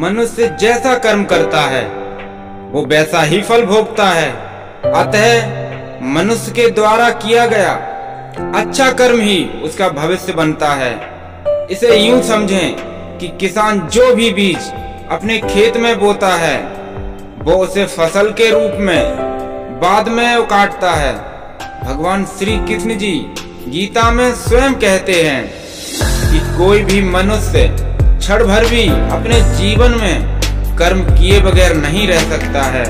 मनुष्य जैसा कर्म करता है वो वैसा ही फल भोगता है। अतः मनुष्य के द्वारा किया गया अच्छा कर्म ही उसका भविष्य बनता है। इसे यूं समझें कि किसान जो भी बीज अपने खेत में बोता है वो उसे फसल के रूप में बाद में उकाटता है। भगवान श्री कृष्ण जी गीता में स्वयं कहते हैं कि कोई भी मनुष्य क्षण भर भी अपने जीवन में कर्म किए बगैर नहीं रह सकता है।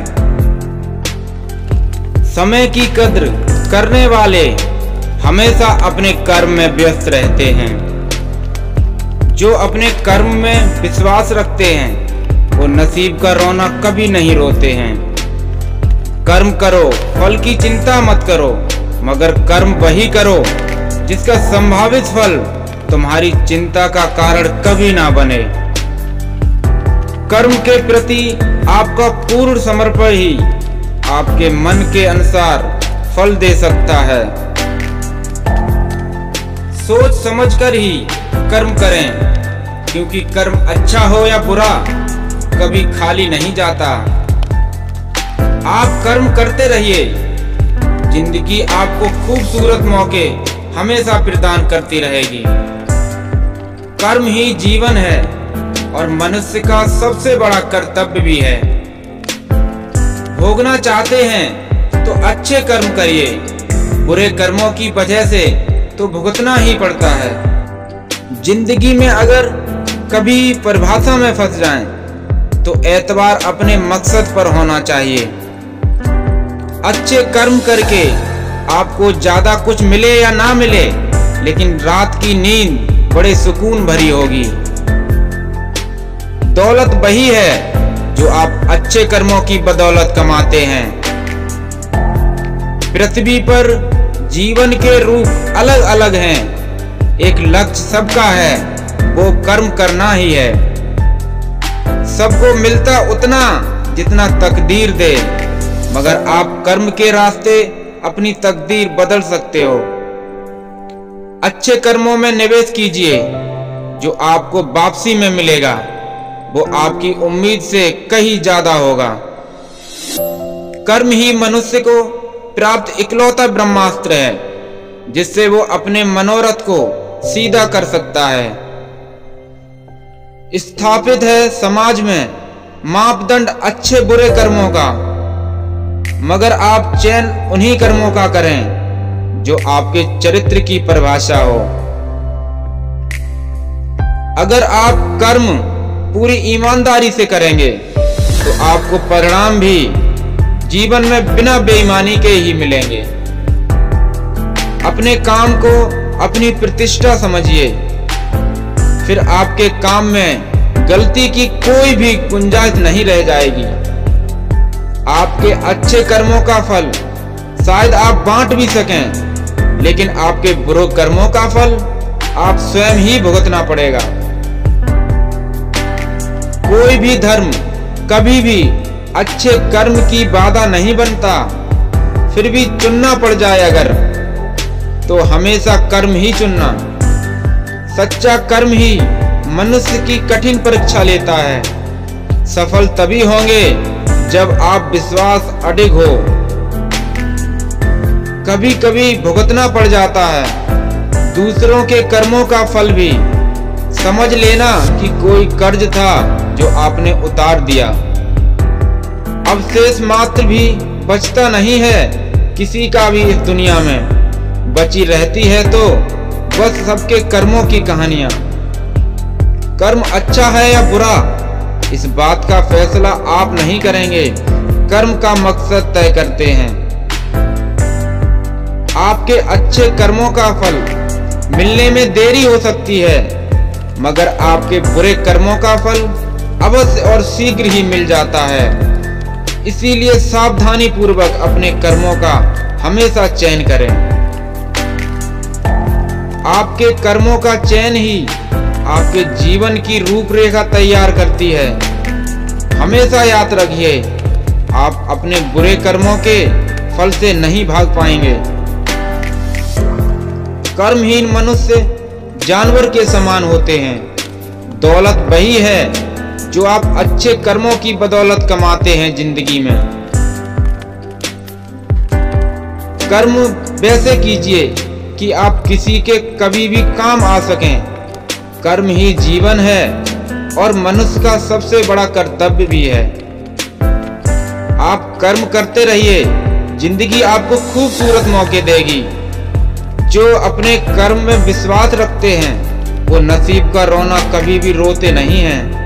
समय की कद्र करने वाले हमेशा अपने कर्म में व्यस्त रहते हैं। जो अपने कर्म में विश्वास रखते हैं वो नसीब का रोना कभी नहीं रोते हैं। कर्म करो, फल की चिंता मत करो, मगर कर्म वही करो जिसका संभावित फल तुम्हारी चिंता का कारण कभी ना बने। कर्म के प्रति आपका पूर्ण समर्पण ही आपके मन के अनुसार फल दे सकता है। सोच समझकर ही कर्म करें, क्योंकि कर्म अच्छा हो या बुरा कभी खाली नहीं जाता। आप कर्म करते रहिए, जिंदगी आपको खूबसूरत मौके हमेशा प्रदान करती रहेगी। कर्म ही जीवन है और मनुष्य का सबसे बड़ा कर्तव्य भी है। भोगना चाहते हैं तो अच्छे कर्म करिए, बुरे कर्मों की वजह से तो भुगतना ही पड़ता है। जिंदगी में अगर कभी परिभाषा में फंस जाएं तो एतबार अपने मकसद पर होना चाहिए। अच्छे कर्म करके आपको ज्यादा कुछ मिले या ना मिले, लेकिन रात की नींद बड़े सुकून भरी होगी। दौलत वही है जो आप अच्छे कर्मों की बदौलत कमाते हैं। पृथ्वी पर जीवन के रूप अलग अलग हैं, एक लक्ष्य सबका है, वो कर्म करना ही है। सबको मिलता उतना जितना तकदीर दे, मगर आप कर्म के रास्ते अपनी तकदीर बदल सकते हो। अच्छे कर्मों में निवेश कीजिए, जो आपको वापसी में मिलेगा वो आपकी उम्मीद से कहीं ज्यादा होगा। कर्म ही मनुष्य को प्राप्त इकलौता ब्रह्मास्त्र है, जिससे वो अपने मनोरथ को सीधा कर सकता है। स्थापित है समाज में मापदंड अच्छे बुरे कर्मों का, मगर आप चयन उन्हीं कर्मों का करें जो आपके चरित्र की परिभाषा हो। अगर आप कर्म पूरी ईमानदारी से करेंगे तो आपको परिणाम भी जीवन में बिना बेईमानी के ही मिलेंगे। अपने काम को अपनी प्रतिष्ठा समझिए, फिर आपके काम में गलती की कोई भी गुंजाइश नहीं रह जाएगी। आपके अच्छे कर्मों का फल शायद आप बांट भी सकें, लेकिन आपके बुरे कर्मों का फल आप स्वयं ही भुगतना पड़ेगा। कोई भी धर्म कभी भी अच्छे कर्म की बाधा नहीं बनता। फिर भी चुनना पड़ जाए अगर, तो हमेशा कर्म ही चुनना। सच्चा कर्म ही मनुष्य की कठिन परीक्षा लेता है। सफल तभी होंगे जब आप विश्वास अडिग हो। कभी कभी भुगतना पड़ जाता है दूसरों के कर्मों का फल भी। समझ लेना कि कोई कर्ज था जो आपने उतार दिया, अब शेष मात्र भी बचता नहीं है किसी का भी इस दुनिया में। बची रहती है तो बस सबके कर्मों की कहानियां। कर्म अच्छा है या बुरा, इस बात का फैसला आप नहीं करेंगे, कर्म का मकसद तय करते हैं। आपके अच्छे कर्मों का फल मिलने में देरी हो सकती है, मगर आपके बुरे कर्मों का फल अवश्य और शीघ्र ही मिल जाता है। इसीलिए सावधानी पूर्वक अपने कर्मों का हमेशा चयन करें। आपके कर्मों का चयन ही आपके जीवन की रूपरेखा तैयार करती है। हमेशा याद रखिए, आप अपने बुरे कर्मों के फल से नहीं भाग पाएंगे। कर्महीन मनुष्य जानवर के समान होते हैं। दौलत वही है जो आप अच्छे कर्मों की बदौलत कमाते हैं जिंदगी में। कर्म वैसे कीजिए कि आप किसी के कभी भी काम आ सकें। कर्म ही जीवन है और मनुष्य का सबसे बड़ा कर्तव्य भी है। आप कर्म करते रहिए, जिंदगी आपको खूबसूरत मौके देगी। जो अपने कर्म में विश्वास रखते हैं वो नसीब का रोना कभी भी रोते नहीं हैं।